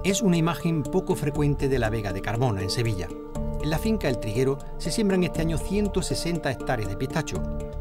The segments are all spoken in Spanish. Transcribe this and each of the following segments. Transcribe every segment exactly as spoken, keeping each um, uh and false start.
Es una imagen poco frecuente de la Vega de Carmona, en Sevilla. En la finca El Triguero se siembran este año ciento sesenta hectáreas de pistacho.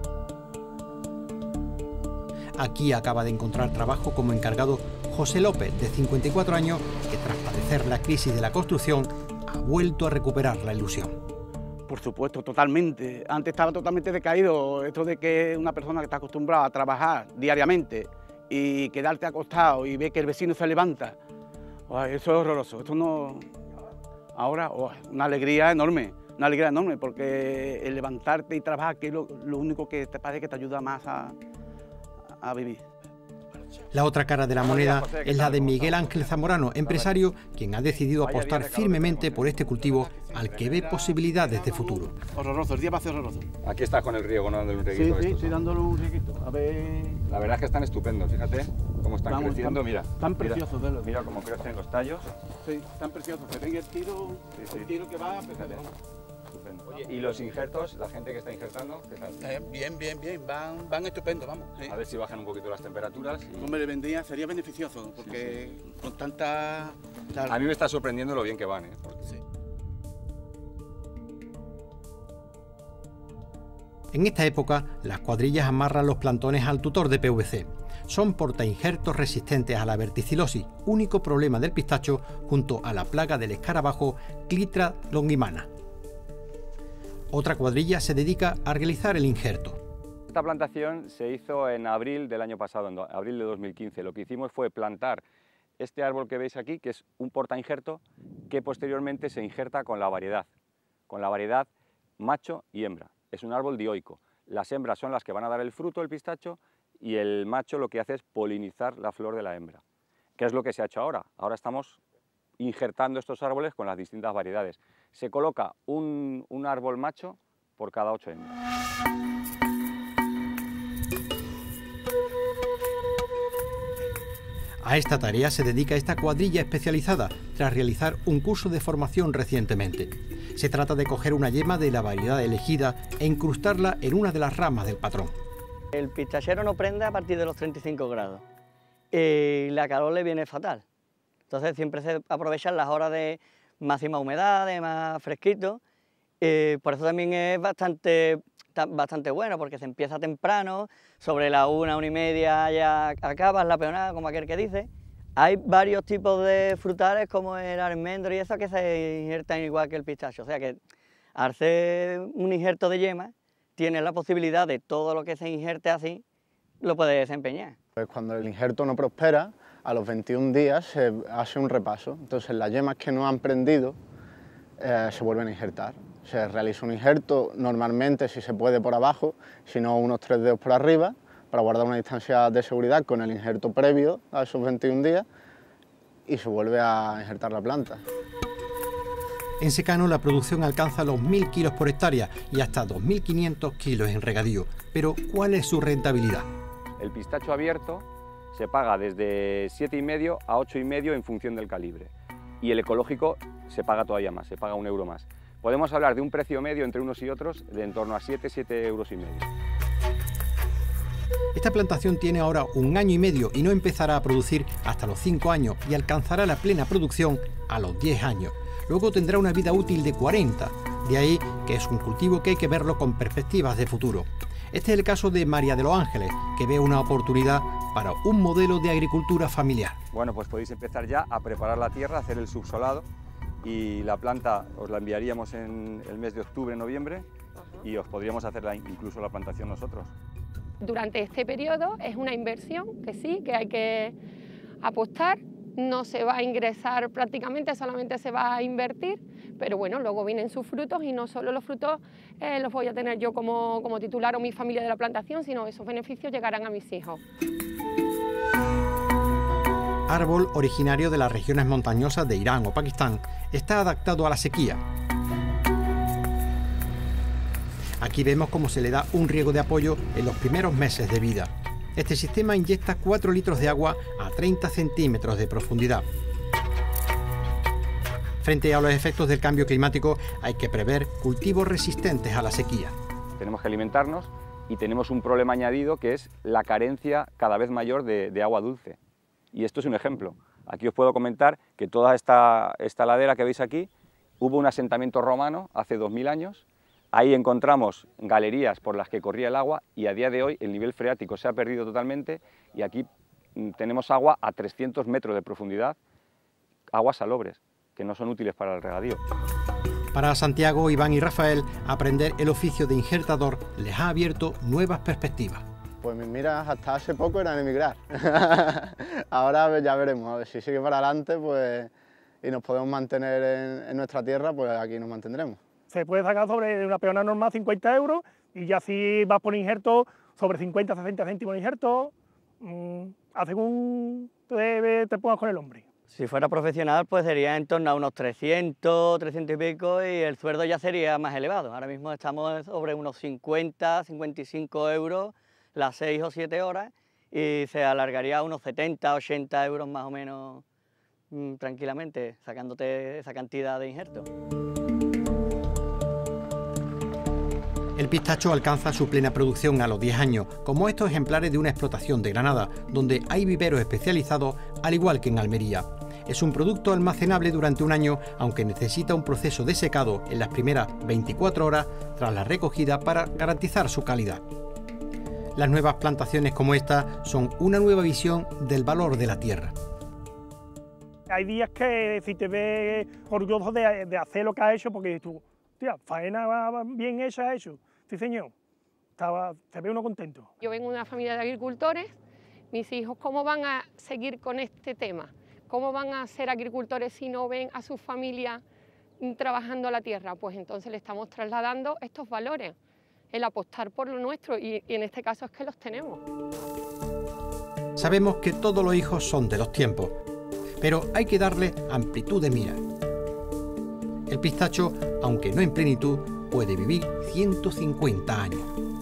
Aquí acaba de encontrar trabajo como encargado José López, de cincuenta y cuatro años, que tras padecer la crisis de la construcción ha vuelto a recuperar la ilusión. Por supuesto, totalmente. Antes estaba totalmente decaído. Esto de que una persona que está acostumbrada a trabajar diariamente y quedarte acostado y ver que el vecino se levanta, oh, eso es horroroso. Esto no... Ahora, oh, una alegría enorme, una alegría enorme, porque el levantarte y trabajar, que es lo, lo único que te parece que te ayuda más a, a vivir. La otra cara de la moneda es la de Miguel Ángel Zamorano, empresario, quien ha decidido apostar firmemente por este cultivo al que ve posibilidades de futuro. Horroroso, el día va a ser horroroso. Aquí estás con el riego, ¿no? Dándole un rieguito. Sí, sí, esto, sí, dándole un rieguito. A ver... La verdad es que están estupendos, fíjate cómo están Vamos, creciendo, están, mira. Están preciosos, mira, mira cómo crecen los tallos. Sí, están preciosos, se ven el tiro, sí, sí. El tiro que va, fíjate. Oye, ¿y los injertos, la gente que está injertando, qué tal? Eh, bien, bien, bien, van, van estupendo, vamos. Sí. A ver si bajan un poquito las temperaturas. Y... Hombre, le vendría, sería beneficioso, porque sí, sí. con tanta... Tal... A mí me está sorprendiendo lo bien que van, ¿eh? Porque... Sí. En esta época, las cuadrillas amarran los plantones al tutor de P V C. Son portainjertos resistentes a la verticilosis, único problema del pistacho junto a la plaga del escarabajo Clitra longimana. Otra cuadrilla se dedica a realizar el injerto. Esta plantación se hizo en abril del año pasado, en abril de dos mil quince. Lo que hicimos fue plantar este árbol que veis aquí, que es un portainjerto, que posteriormente se injerta con la variedad, con la variedad macho y hembra. Es un árbol dioico. Las hembras son las que van a dar el fruto del pistacho y el macho lo que hace es polinizar la flor de la hembra. ¿Qué es lo que se ha hecho ahora? Ahora estamos injertando estos árboles con las distintas variedades. Se coloca un, un árbol macho por cada ocho hembras. A esta tarea se dedica esta cuadrilla especializada, tras realizar un curso de formación recientemente. Se trata de coger una yema de la variedad elegida e incrustarla en una de las ramas del patrón. El pistachero no prende a partir de los treinta y cinco grados y la calor le viene fatal. Entonces siempre se aprovechan las horas de máxima humedad, de más fresquito. Eh, por eso también es bastante, bastante bueno, porque se empieza temprano, sobre la una, una y media ya acabas la peonada, como aquel que dice. Hay varios tipos de frutales, como el almendro y eso, que se injertan igual que el pistacho. O sea que al hacer un injerto de yema, tienes la posibilidad de todo lo que se injerte así, lo puedes desempeñar. Pues cuando el injerto no prospera, a los veintiún días se hace un repaso. Entonces las yemas que no han prendido eh, se vuelven a injertar. Se realiza un injerto normalmente, si se puede, por abajo, si no unos tres dedos por arriba, para guardar una distancia de seguridad con el injerto previo a esos veintiún días, y se vuelve a injertar la planta. En secano la producción alcanza los mil kilos por hectárea y hasta dos mil quinientos kilos en regadío. Pero ¿cuál es su rentabilidad? El pistacho abierto se paga desde siete y medio a ocho y medio en función del calibre, y el ecológico se paga todavía más, se paga un euro más. Podemos hablar de un precio medio entre unos y otros de en torno a siete, siete euros y medio. Esta plantación tiene ahora un año y medio y no empezará a producir hasta los cinco años y alcanzará la plena producción a los diez años. Luego tendrá una vida útil de cuarenta, de ahí que es un cultivo que hay que verlo con perspectivas de futuro. Este es el caso de María de los Ángeles, que ve una oportunidad para un modelo de agricultura familiar. Bueno, pues podéis empezar ya a preparar la tierra, a hacer el subsolado, y la planta os la enviaríamos en el mes de octubre, noviembre, y os podríamos hacer la, incluso la plantación nosotros. Durante este periodo es una inversión que sí, que hay que apostar. No se va a ingresar prácticamente, solamente se va a invertir, pero bueno, luego vienen sus frutos y no solo los frutos eh, los voy a tener yo como, como titular o mi familia de la plantación, sino esos beneficios llegarán a mis hijos. Árbol originario de las regiones montañosas de Irán o Pakistán, está adaptado a la sequía. Aquí vemos cómo se le da un riego de apoyo en los primeros meses de vida. Este sistema inyecta cuatro litros de agua a treinta centímetros de profundidad. Frente a los efectos del cambio climático hay que prever cultivos resistentes a la sequía. Tenemos que alimentarnos y tenemos un problema añadido que es la carencia cada vez mayor de, de agua dulce. Y esto es un ejemplo. Aquí os puedo comentar que toda esta, esta ladera que veis aquí, hubo un asentamiento romano hace dos mil años. Ahí encontramos galerías por las que corría el agua y a día de hoy el nivel freático se ha perdido totalmente y aquí tenemos agua a trescientos metros de profundidad, aguas salobres, que no son útiles para el regadío. Para Santiago, Iván y Rafael, aprender el oficio de injertador les ha abierto nuevas perspectivas. Pues mis miras hasta hace poco eran emigrar. Ahora ya veremos, a ver si sigue para adelante pues, y nos podemos mantener en, en nuestra tierra, pues aquí nos mantendremos. Se puede sacar sobre una peona normal cincuenta euros y ya si vas por injerto sobre cincuenta, sesenta céntimos de injerto, mmm, según te, te pongas con el hombre. Si fuera profesional, pues sería en torno a unos trescientos, trescientos y pico, y el sueldo ya sería más elevado. Ahora mismo estamos sobre unos cincuenta, cincuenta y cinco euros las seis o siete horas y se alargaría a unos setenta, ochenta euros más o menos mmm, tranquilamente, sacándote esa cantidad de injertos. El pistacho alcanza su plena producción a los diez años, como estos ejemplares de una explotación de Granada, donde hay viveros especializados, al igual que en Almería. Es un producto almacenable durante un año, aunque necesita un proceso de secado en las primeras veinticuatro horas tras la recogida para garantizar su calidad. Las nuevas plantaciones como esta son una nueva visión del valor de la tierra. Hay días que si te ves orgulloso de, de hacer lo que has hecho, porque tú, tía, faena bien hecha, hecho. Sí, señor. Estaba, se ve uno contento. Yo vengo de una familia de agricultores. Mis hijos, ¿cómo van a seguir con este tema? ¿Cómo van a ser agricultores si no ven a su familia trabajando la tierra? Pues entonces le estamos trasladando estos valores, el apostar por lo nuestro, y, y en este caso es que los tenemos. Sabemos que todos los hijos son de los tiempos, pero hay que darle amplitud de mira. El pistacho, aunque no en plenitud, puede vivir ciento cincuenta años.